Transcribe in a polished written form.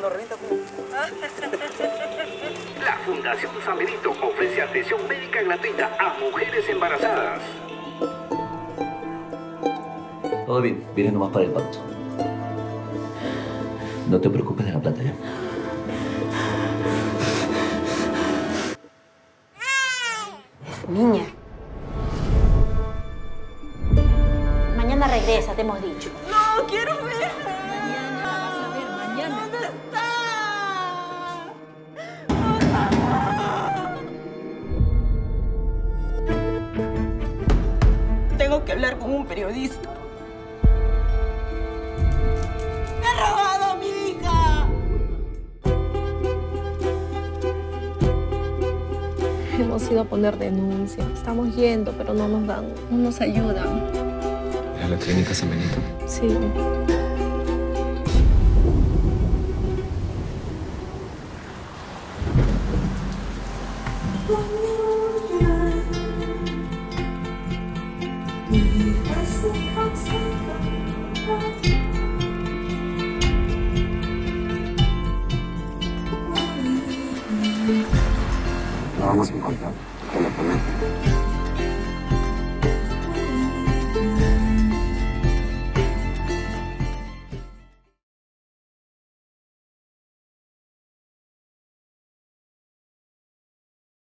mano Renita, ¿cómo? La Fundación San Benito ofrece atención médica gratuita a mujeres embarazadas. Todo bien, vienes nomás para el parto. No te preocupes de la plata, ¿ya? Niña. Mañana regresa, te hemos dicho. No, quiero ver. Mañana la vas a ver, mañana. ¿Dónde está? Tengo que hablar con un periodista. ¡Me ha robado a mi hija! Hemos ido a poner denuncia. Estamos yendo, pero no nos ayudan. ¿Era la clínica San Benito? Sí. Lo vamos a encontrar, te lo prometo.